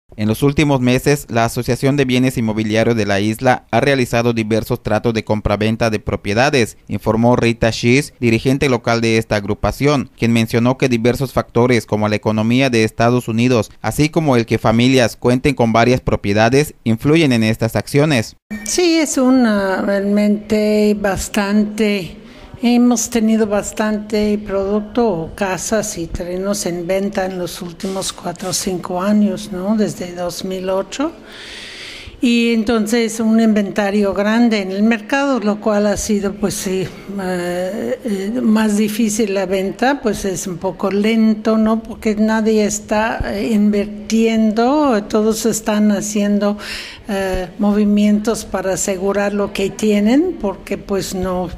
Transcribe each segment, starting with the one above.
En los últimos meses, la Asociación de Bienes Inmobiliarios de la isla ha realizado diversos tratos de compraventa de propiedades, informó Rita Schiess, dirigente local de esta agrupación, quien mencionó que diversos factores como la economía de Estados Unidos, así como el que familias cuenten con varias propiedades, influyen en estas acciones. Sí, es realmente bastante. Hemos tenido bastante producto o casas y terrenos en venta en los últimos 4 o 5 años, ¿no? Desde 2008. Y entonces un inventario grande en el mercado, lo cual ha sido pues sí, más difícil la venta, pues es un poco lento, ¿no? Porque nadie está invirtiendo, todos están haciendo movimientos para asegurar lo que tienen, porque pues no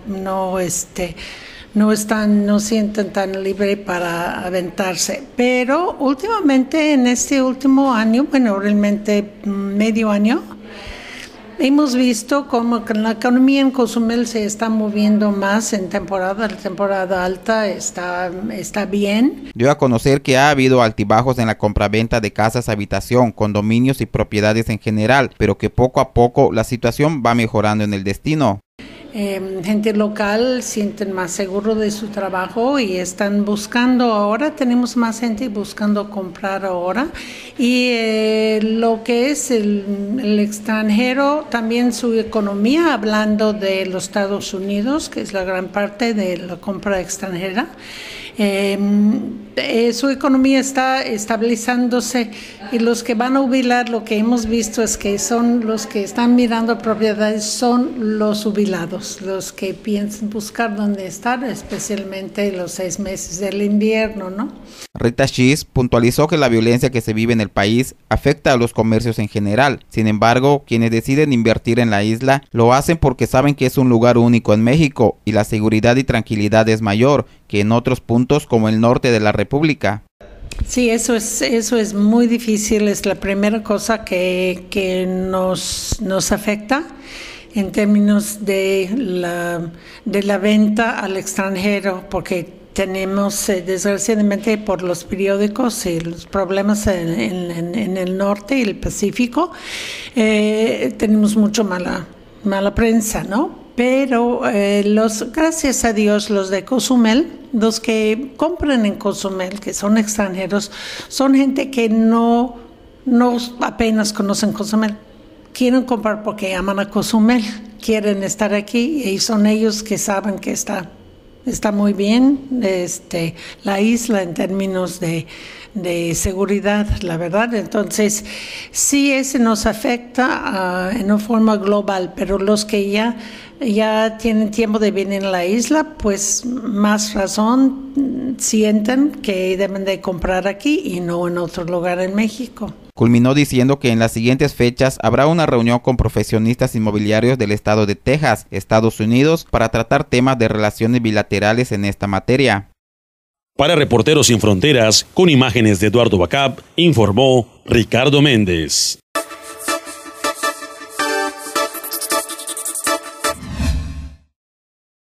sienten tan libre para aventarse. Pero últimamente, en este último año, bueno, realmente medio año, hemos visto cómo la economía en Cozumel se está moviendo más en la temporada alta está bien. Dio a conocer que ha habido altibajos en la compraventa de casas, habitación, condominios y propiedades en general, pero que poco a poco la situación va mejorando en el destino. Gente local sienten más seguro de su trabajo y están buscando ahora, tenemos más gente buscando comprar ahora, y lo que es el extranjero, también su economía, hablando de los Estados Unidos, que es la gran parte de la compra extranjera, su economía está estabilizándose, y los que van a jubilar, lo que hemos visto es que son los que están mirando propiedades, son los jubilados, los que piensan buscar dónde estar, especialmente los 6 meses del invierno, ¿no? Rita Schiess puntualizó que la violencia que se vive en el país afecta a los comercios en general. Sin embargo, quienes deciden invertir en la isla lo hacen porque saben que es un lugar único en México y la seguridad y tranquilidad es mayor que en otros puntos como el norte de la República. Sí, eso es muy difícil, es la primera cosa que nos afecta en términos de la venta al extranjero, porque tenemos, desgraciadamente, por los periódicos y los problemas en el norte y el Pacífico, tenemos mucho mala prensa, ¿no? Pero gracias a Dios, los de Cozumel, los que compran en Cozumel, que son extranjeros, son gente que no apenas conocen Cozumel. Quieren comprar porque aman a Cozumel, quieren estar aquí, y son ellos que saben que está muy bien la isla en términos de seguridad, la verdad. Entonces, sí, ese nos afecta en una forma global, pero los que ya tienen tiempo de vivir en la isla, pues más razón sienten que deben de comprar aquí y no en otro lugar en México. Culminó diciendo que en las siguientes fechas habrá una reunión con profesionistas inmobiliarios del estado de Texas, Estados Unidos, para tratar temas de relaciones bilaterales en esta materia. Para Reporteros Sin Fronteras, con imágenes de Eduardo Bacab, informó Ricardo Méndez.